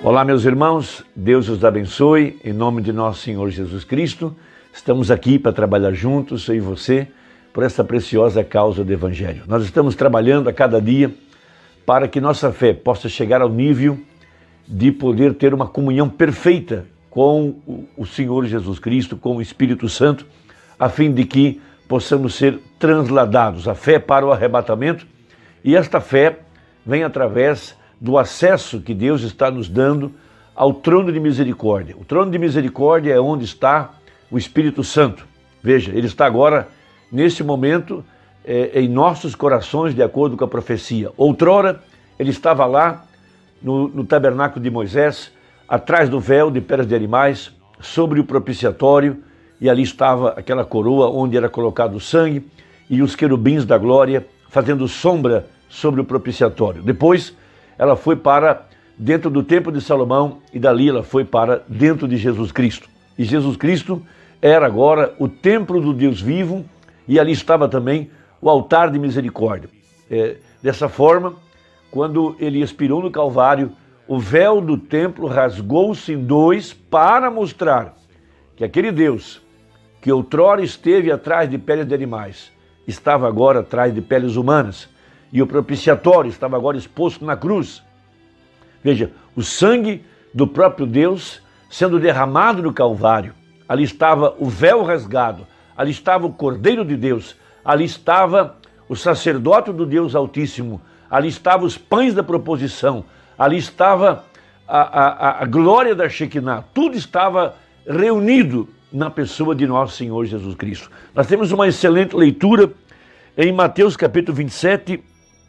Olá, meus irmãos, Deus os abençoe, em nome de nosso Senhor Jesus Cristo. Estamos aqui para trabalhar juntos, eu e você, por essa preciosa causa do Evangelho. Nós estamos trabalhando a cada dia para que nossa fé possa chegar ao nível de poder ter uma comunhão perfeita com o Senhor Jesus Cristo, com o Espírito Santo, a fim de que possamos ser transladados, a fé para o arrebatamento, e esta fé vem através do acesso que Deus está nos dando ao trono de misericórdia. O trono de misericórdia é onde está o Espírito Santo. Veja, ele está agora, nesse momento, em nossos corações, de acordo com a profecia. Outrora, ele estava lá no tabernáculo de Moisés, atrás do véu de peles de animais, sobre o propiciatório, e ali estava aquela coroa onde era colocado o sangue, e os querubins da glória fazendo sombra sobre o propiciatório. Depois, ela foi para dentro do templo de Salomão, e dali ela foi para dentro de Jesus Cristo. E Jesus Cristo era agora o templo do Deus vivo, e ali estava também o altar de misericórdia. Dessa forma, quando ele expirou no Calvário, o véu do templo rasgou-se em dois para mostrar que aquele Deus que outrora esteve atrás de peles de animais, estava agora atrás de peles humanas, e o propiciatório estava agora exposto na cruz. Veja, o sangue do próprio Deus sendo derramado no Calvário. Ali estava o véu rasgado, ali estava o Cordeiro de Deus, ali estava o sacerdote do Deus Altíssimo, ali estavam os pães da proposição, ali estava a glória da Shekinah, tudo estava reunido na pessoa de nosso Senhor Jesus Cristo. Nós temos uma excelente leitura em Mateus capítulo 27,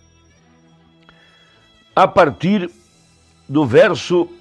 a partir do verso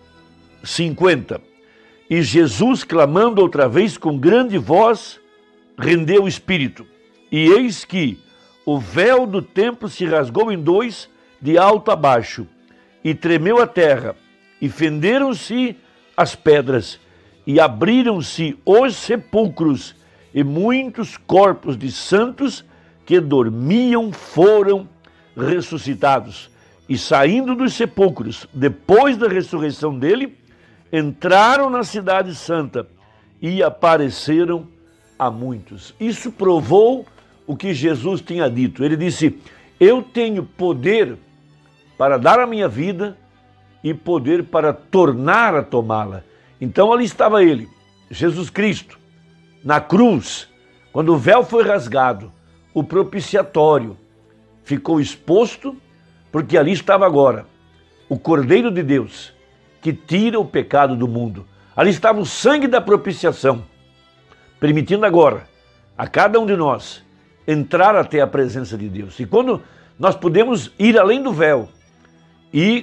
50. E Jesus, clamando outra vez com grande voz, rendeu o espírito. E eis que o véu do templo se rasgou em dois, de alto a baixo, e tremeu a terra, e fenderam-se as pedras, e abriram-se os sepulcros, e muitos corpos de santos que dormiam foram ressuscitados. E saindo dos sepulcros, depois da ressurreição dele, entraram na cidade santa e apareceram a muitos. Isso provou o que Jesus tinha dito. Ele disse: eu tenho poder para dar a minha vida e poder para tornar a tomá-la. Então ali estava ele, Jesus Cristo, na cruz, quando o véu foi rasgado, o propiciatório ficou exposto, porque ali estava agora o Cordeiro de Deus, que tira o pecado do mundo. Ali estava o sangue da propiciação, permitindo agora a cada um de nós entrar até a presença de Deus. E quando nós podemos ir além do véu e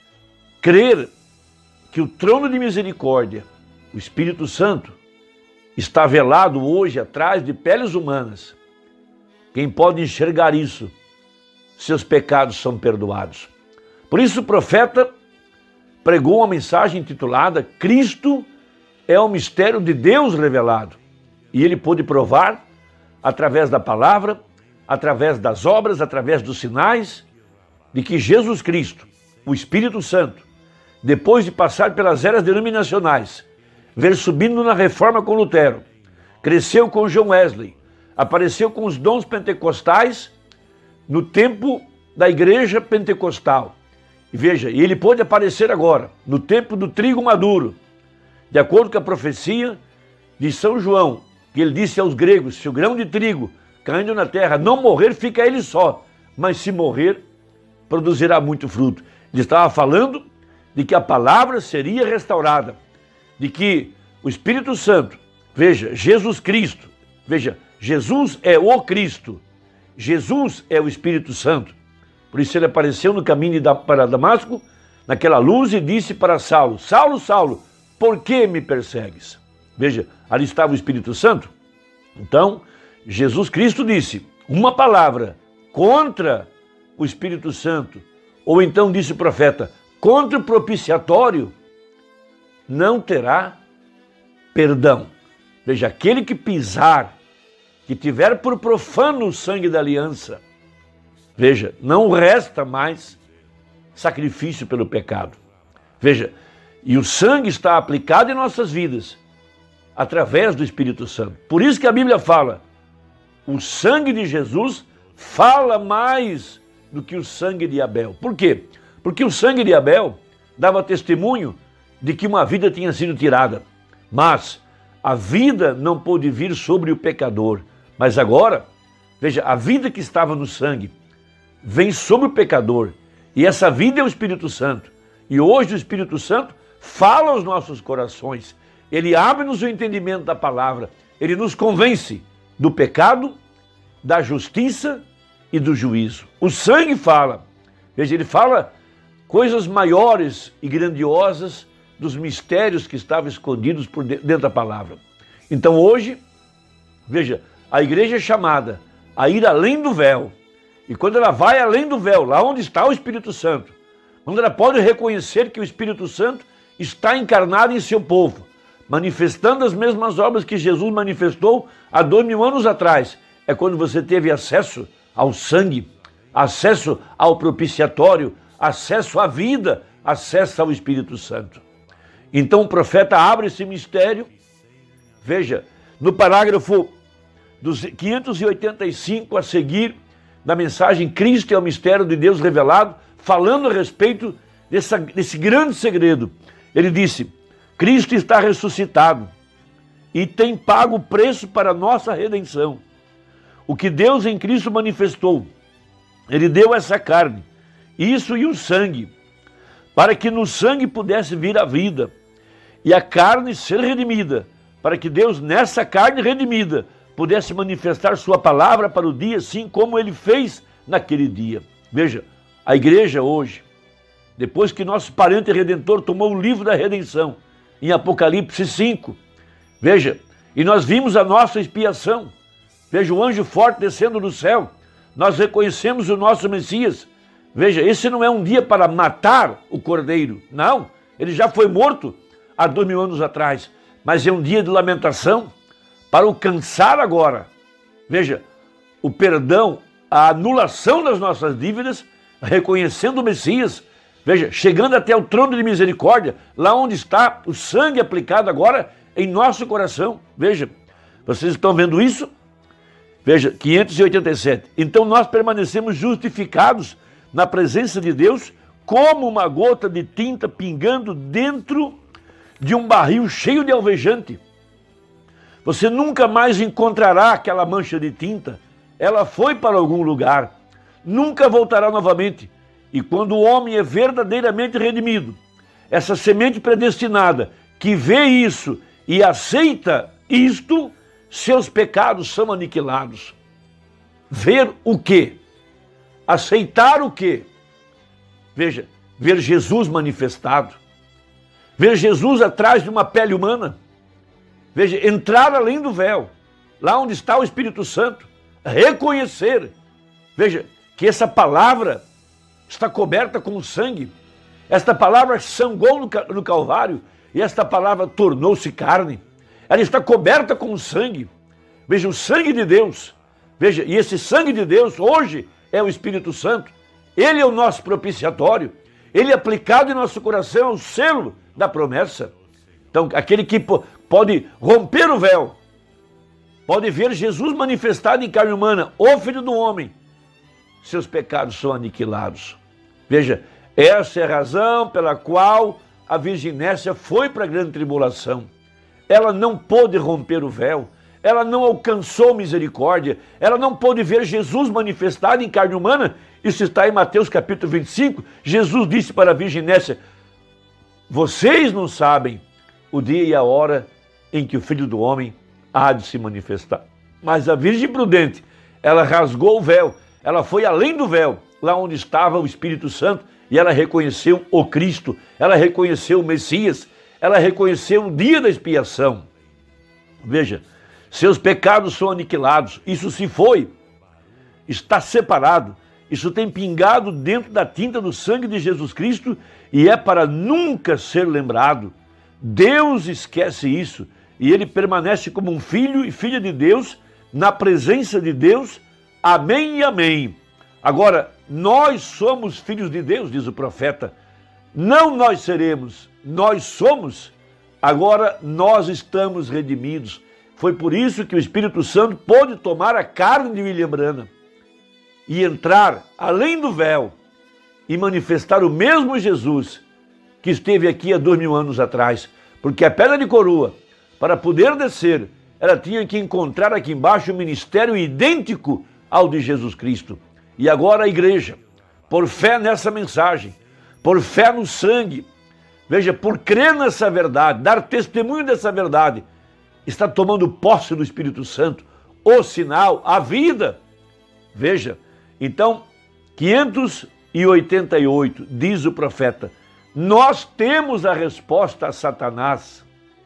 crer que o trono de misericórdia, o Espírito Santo, está velado hoje atrás de peles humanas, quem pode enxergar isso, seus pecados são perdoados. Por isso o profeta pregou uma mensagem intitulada Cristo é o mistério de Deus revelado. E ele pôde provar através da palavra, através das obras, através dos sinais, de que Jesus Cristo, o Espírito Santo, depois de passar pelas eras denominacionais, ver subindo na reforma com Lutero, cresceu com John Wesley, apareceu com os dons pentecostais no tempo da igreja pentecostal. E veja, ele pôde aparecer agora, no tempo do trigo maduro, de acordo com a profecia de São João, que ele disse aos gregos: se o grão de trigo caindo na terra não morrer, fica ele só, mas se morrer, produzirá muito fruto. Ele estava falando de que a palavra seria restaurada, de que o Espírito Santo, veja, Jesus Cristo, veja, Jesus é o Cristo, Jesus é o Espírito Santo. Por isso ele apareceu no caminho para Damasco, naquela luz, e disse para Saulo: Saulo, Saulo, por que me persegues? Veja, ali estava o Espírito Santo. Então, Jesus Cristo disse uma palavra contra o Espírito Santo, ou então disse o profeta, contra o propiciatório, não terá perdão. Veja, aquele que pisar, que tiver por profano o sangue da aliança, veja, não resta mais sacrifício pelo pecado. Veja, e o sangue está aplicado em nossas vidas através do Espírito Santo. Por isso que a Bíblia fala, o sangue de Jesus fala mais do que o sangue de Abel. Por quê? Porque o sangue de Abel dava testemunho de que uma vida tinha sido tirada. Mas a vida não pôde vir sobre o pecador. Mas agora, veja, a vida que estava no sangue vem sobre o pecador. E essa vida é o Espírito Santo. E hoje o Espírito Santo fala aos nossos corações. Ele abre-nos o entendimento da palavra. Ele nos convence do pecado, da justiça e do juízo. O sangue fala. Veja, ele fala coisas maiores e grandiosas dos mistérios que estavam escondidos por dentro da palavra. Então hoje, veja, a igreja é chamada a ir além do véu. E quando ela vai além do véu, lá onde está o Espírito Santo, quando ela pode reconhecer que o Espírito Santo está encarnado em seu povo, manifestando as mesmas obras que Jesus manifestou há 2000 anos atrás, é quando você teve acesso ao sangue, acesso ao propiciatório, acesso à vida, acesso ao Espírito Santo. Então o profeta abre esse mistério, veja, no parágrafo dos 585 a seguir, da mensagem Cristo é o mistério de Deus revelado, falando a respeito desse grande segredo. Ele disse, Cristo está ressuscitado e tem pago o preço para a nossa redenção. O que Deus em Cristo manifestou, ele deu essa carne, isso e o sangue, para que no sangue pudesse vir a vida e a carne ser redimida, para que Deus nessa carne redimida pudesse manifestar sua palavra para o dia, assim como ele fez naquele dia. Veja, a igreja hoje, depois que nosso parente redentor tomou o livro da redenção, em Apocalipse 5, veja, e nós vimos a nossa expiação, veja o anjo forte descendo do céu, nós reconhecemos o nosso Messias. Veja, esse não é um dia para matar o cordeiro, não, ele já foi morto há 2000 anos atrás, mas é um dia de lamentação para alcançar agora, veja, o perdão, a anulação das nossas dívidas, reconhecendo o Messias, veja, chegando até o trono de misericórdia, lá onde está o sangue aplicado agora em nosso coração. Veja, vocês estão vendo isso? Veja, 587. Então nós permanecemos justificados na presença de Deus como uma gota de tinta pingando dentro de um barril cheio de alvejante. Você nunca mais encontrará aquela mancha de tinta. Ela foi para algum lugar. Nunca voltará novamente. E quando o homem é verdadeiramente redimido, essa semente predestinada que vê isso e aceita isto, seus pecados são aniquilados. Ver o quê? Aceitar o quê? Veja, ver Jesus manifestado. Ver Jesus atrás de uma pele humana. Veja, entrar além do véu, lá onde está o Espírito Santo, reconhecer, veja, que essa palavra está coberta com sangue, esta palavra sangrou no Calvário, e esta palavra tornou-se carne, ela está coberta com sangue, veja, o sangue de Deus, veja, e esse sangue de Deus hoje é o Espírito Santo, ele é o nosso propiciatório, ele é aplicado em nosso coração, é o selo da promessa. Então, aquele que pode romper o véu, pode ver Jesus manifestado em carne humana, o Filho do Homem, seus pecados são aniquilados. Veja, essa é a razão pela qual a Virginésia foi para a grande tribulação. Ela não pôde romper o véu, ela não alcançou misericórdia, ela não pôde ver Jesus manifestado em carne humana. Isso está em Mateus capítulo 25, Jesus disse para a Virginésia, vocês não sabem o dia e a hora em que o Filho do Homem há de se manifestar. Mas a Virgem prudente, ela rasgou o véu, ela foi além do véu, lá onde estava o Espírito Santo, e ela reconheceu o Cristo, ela reconheceu o Messias, ela reconheceu o dia da expiação. Veja, seus pecados são aniquilados, isso se foi, está separado, isso tem pingado dentro da tinta do sangue de Jesus Cristo e é para nunca ser lembrado. Deus esquece isso e ele permanece como um filho e filha de Deus, na presença de Deus. Amém e amém. Agora, nós somos filhos de Deus, diz o profeta Não nós seremos, nós somos. Agora nós estamos redimidos. Foi por isso que o Espírito Santo pôde tomar a carne de William Branham e entrar além do véu e manifestar o mesmo Jesus que esteve aqui há 2000 anos atrás. Porque a pedra de coroa, para poder descer, ela tinha que encontrar aqui embaixo um ministério idêntico ao de Jesus Cristo. E agora a igreja, por fé nessa mensagem, por fé no sangue, veja, por crer nessa verdade, dar testemunho dessa verdade, está tomando posse do Espírito Santo, o sinal, a vida. Veja, então, 588, diz o profeta, nós temos a resposta a Satanás.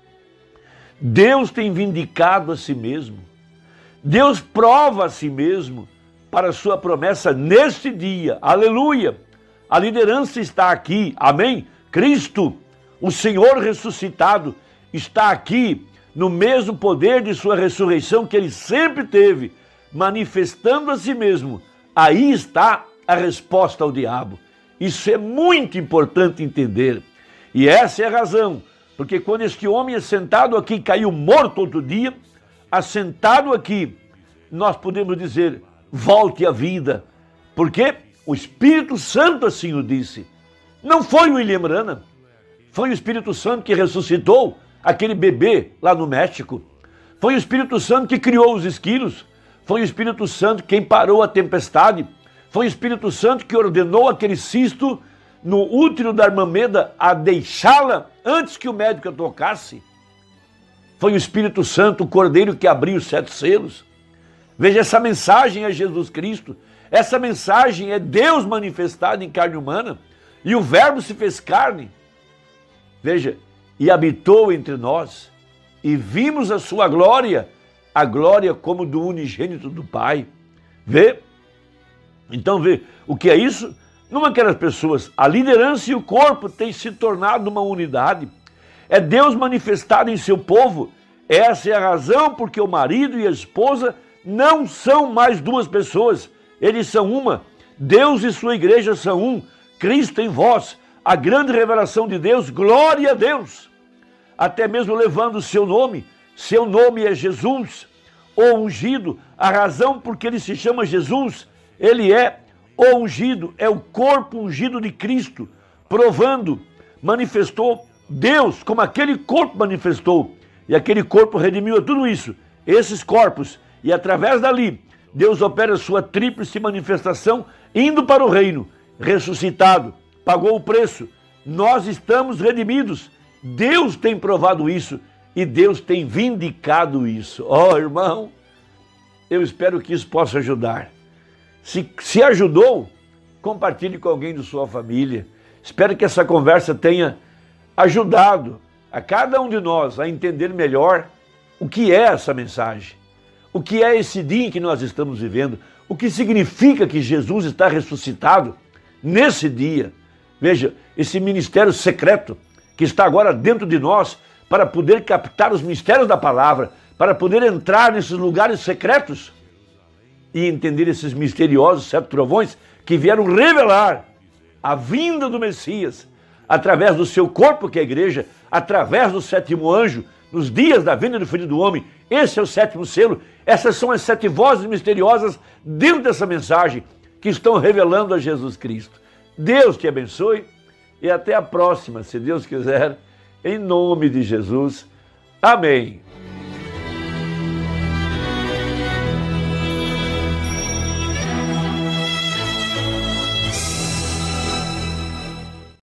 Deus tem vindicado a si mesmo. Deus prova a si mesmo para a sua promessa neste dia. Aleluia! A liderança está aqui. Amém? Cristo, o Senhor ressuscitado, está aqui no mesmo poder de sua ressurreição que ele sempre teve, manifestando a si mesmo. Aí está a resposta ao diabo. Isso é muito importante entender. E essa é a razão, porque quando este homem assentado aqui caiu morto outro dia, assentado aqui, nós podemos dizer, volte à vida. Porque o Espírito Santo assim o disse. Não foi o William Branham, foi o Espírito Santo que ressuscitou aquele bebê lá no México. Foi o Espírito Santo que criou os esquilos. Foi o Espírito Santo quem parou a tempestade. Foi o Espírito Santo que ordenou aquele cisto no útero da irmã Meda a deixá-la antes que o médico a tocasse. Foi o Espírito Santo, o Cordeiro, que abriu os 7 selos. Veja, essa mensagem é Jesus Cristo. Essa mensagem é Deus manifestado em carne humana. E o Verbo se fez carne. Veja, e habitou entre nós. E vimos a sua glória, a glória como do unigênito do Pai. Vê? Então vê, o que é isso? Numa aquelas pessoas, a liderança e o corpo têm se tornado uma unidade. É Deus manifestado em seu povo. Essa é a razão porque o marido e a esposa não são mais 2 pessoas. Eles são uma. Deus e sua igreja são um. Cristo em vós, a grande revelação de Deus, glória a Deus. Até mesmo levando o seu nome é Jesus, o ungido. A razão porque ele se chama Jesus, ele é o ungido, é o corpo ungido de Cristo, provando, manifestou Deus como aquele corpo manifestou. E aquele corpo redimiu tudo isso, esses corpos. E através dali, Deus opera a sua tríplice manifestação, indo para o reino, ressuscitado, pagou o preço. Nós estamos redimidos. Deus tem provado isso e Deus tem vindicado isso. Oh, irmão, eu espero que isso possa ajudar. Se ajudou, compartilhe com alguém de sua família. Espero que essa conversa tenha ajudado a cada um de nós a entender melhor o que é essa mensagem, o que é esse dia em que nós estamos vivendo, o que significa que Jesus está ressuscitado nesse dia. Veja, esse ministério secreto que está agora dentro de nós para poder captar os mistérios da palavra, para poder entrar nesses lugares secretos e entender esses misteriosos 7 trovões que vieram revelar a vinda do Messias através do seu corpo, que é a igreja, através do 7º anjo, nos dias da vinda do Filho do Homem. Esse é o 7º selo. Essas são as 7 vozes misteriosas dentro dessa mensagem que estão revelando a Jesus Cristo. Deus te abençoe e até a próxima, se Deus quiser, em nome de Jesus. Amém.